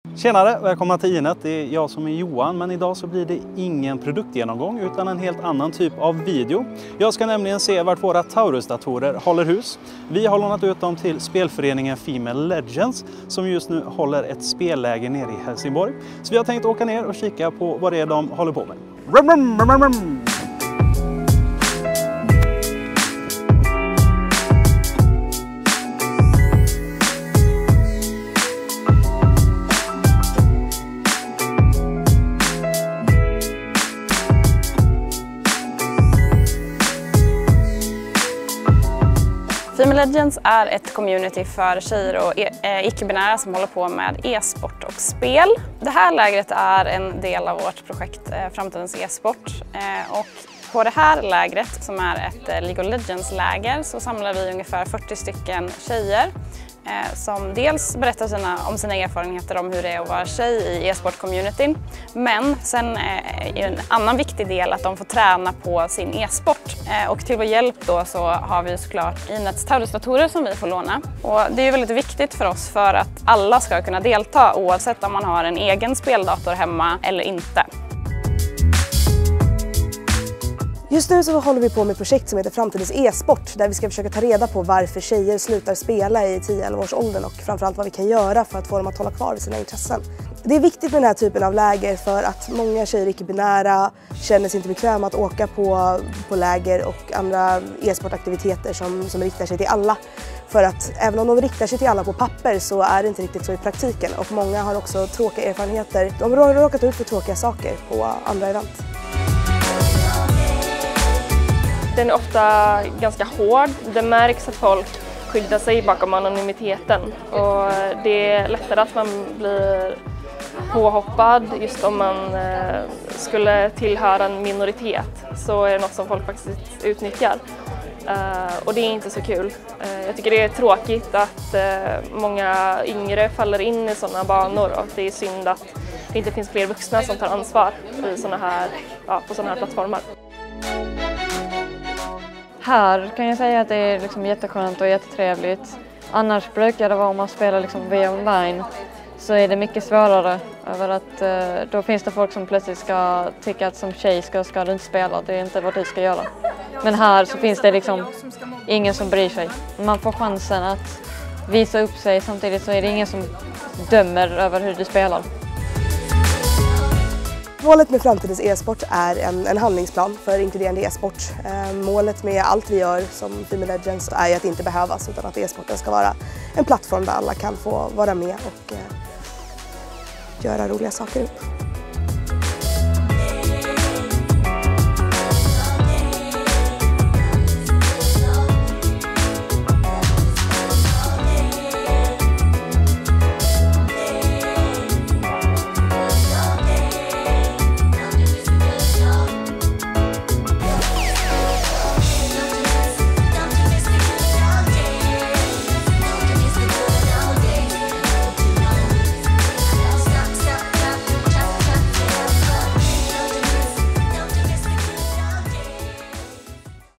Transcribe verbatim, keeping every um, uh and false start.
Tjenare, välkomna till Inet. Det är jag som är Johan, men idag så blir det ingen produktgenomgång utan en helt annan typ av video. Jag ska nämligen se vart våra Taurus-datorer håller hus. Vi har lånat ut dem till spelföreningen Female Legends som just nu håller ett spelläger nere i Helsingborg. Så vi har tänkt åka ner och kika på vad det är de håller på med. Rum, rum, rum, rum. Female Legends är ett community för tjejer och icke-binära som håller på med e-sport och spel. Det här lägret är en del av vårt projekt Framtidens e-sport. Och på det här lägret, som är ett League of Legends-läger, så samlar vi ungefär fyrtio stycken tjejer som dels berättar sina, om sina erfarenheter om hur det är att vara tjej i e-sport-communityn. Men sen är en annan viktig del att de får träna på sin e-sport. Och till vår hjälp då så har vi såklart Inets Taurus-datorer som vi får låna. Och det är väldigt viktigt för oss för att alla ska kunna delta oavsett om man har en egen speldator hemma eller inte. Just nu så håller vi på med ett projekt som heter Framtidens e-sport där vi ska försöka ta reda på varför tjejer slutar spela i tio elva års åldern och framförallt vad vi kan göra för att få dem att hålla kvar vid sina intressen. Det är viktigt med den här typen av läger för att många tjejer icke-binära känner sig inte bekväma att åka på, på läger och andra e-sportaktiviteter som, som riktar sig till alla. För att även om de riktar sig till alla på papper så är det inte riktigt så i praktiken och många har också tråkiga erfarenheter. De har råkat ut för tråkiga saker på andra event. Den är ofta ganska hård. Det märks att folk skyddar sig bakom anonymiteten. Och det är lättare att man blir påhoppad just om man eh, skulle tillhöra en minoritet. Så är det något som folk faktiskt utnyttjar. Uh, och det är inte så kul. Uh, jag tycker det är tråkigt att uh, många yngre faller in i sådana banor och det är synd att det inte finns fler vuxna som tar ansvar i såna här, ja, på sådana här plattformar. Här kan jag säga att det är liksom jätteskönt och jättetrevligt. Annars brukar det vara om man spelar liksom via online så är det mycket svårare. Över att, eh, då finns det folk som plötsligt ska tycka att som tjej ska, ska du inte spela, det är inte vad du ska göra. Men här så finns det liksom ingen som bryr sig. Man får chansen att visa upp sig, samtidigt så är det ingen som dömer över hur du spelar. Målet med Framtidens e-sport är en, en handlingsplan för inkluderande e-sport. Eh, målet med allt vi gör som Female Legends är att inte behövas utan att e-sporten ska vara en plattform där alla kan få vara med och eh, göra roliga saker upp.